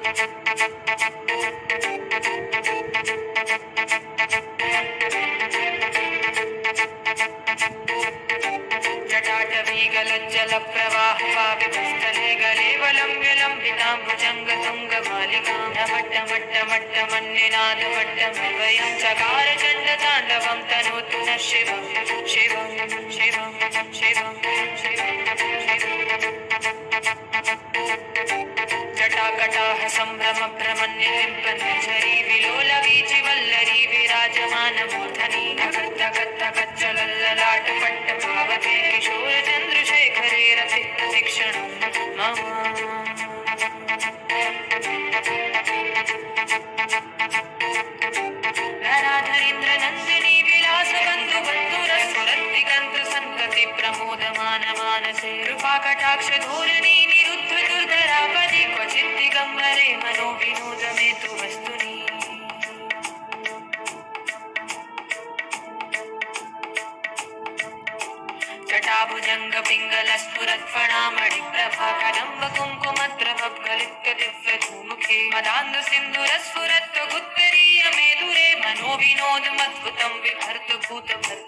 जटाटवीगलज्जलप्रवाहपावितस्थले गलेवलम्ब्य लम्बिताम्बुजङ्गतुङ्गमालिकां नमट्टमट्टमट्टमन्निनादमट्टमद्वयं चकार चण्डताण्डवं तनोतु नः शिवं शिवं शिवं शिवं शिवं जटाकटाह सम्भ्रम भ्रमन्निलिम्पन्निझरी विलोलवीचिवल्लरी विराजमानमूर्धनि धगद्धगद्धगज्जलल्ललाटपट्टभावते किशोरचन्द्रशेखरे रति प्रशिक्षणं मम धराधरेन्द्रनन्दिनी विलासबन्धुबन्धुरस्फुरद्दिगन्तसन्तति प्रमोदमानमानसे कृपाकटाक्षधोरणी निरुद्ध दुर्धरापदि क्वचित् दिगम्बरे मनो विनोदमे तु वस्तुनि जटाभुजङ्गपिङ्गलस्फुरत्फणामणिप्रभाकदम्बकुङ्कुमद्रवगलितदिव्यधूमुखे मदान्दसिन्धुरस्फुरत्वगुत्तरीयमेदुरे मनो विनोदमद्भुतं विभर्तभूतभर्तरी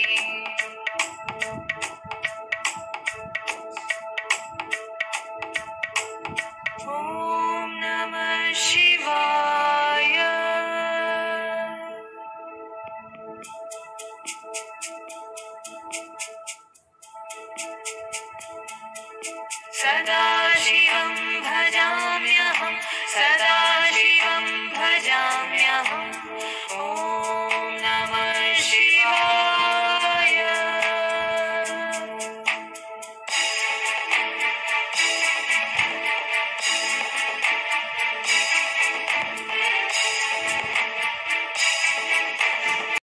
ॐ नमः शिवाय। सदा शिवं भजाम्यहं सदा